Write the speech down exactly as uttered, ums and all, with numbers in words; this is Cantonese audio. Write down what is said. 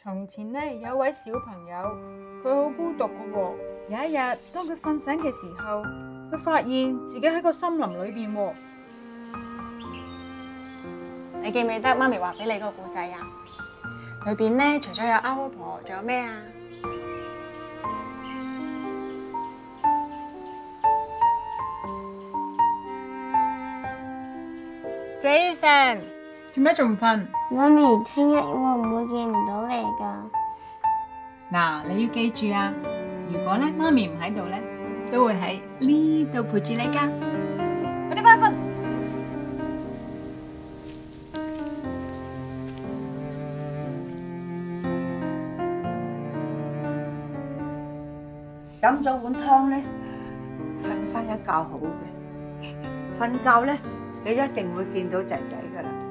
從前呢，有位小朋友，佢好孤獨㗎喎。有一日，當佢瞓醒嘅時候，佢發現自己喺個森林裏邊喎。 你記唔記得媽咪話俾你個故仔啊？裏邊咧除咗有阿巫婆，仲有咩啊？Jason， 做咩仲唔瞓？ 媽咪，聽日會唔會見唔到你㗎？ 嗱，你要記住啊！如果咧媽咪唔喺度咧，都會喺呢度陪住你㗎。快啲返瞓。 飲咗碗湯咧，瞓翻一覺好嘅。瞓覺咧，你一定會見到仔仔㗎啦。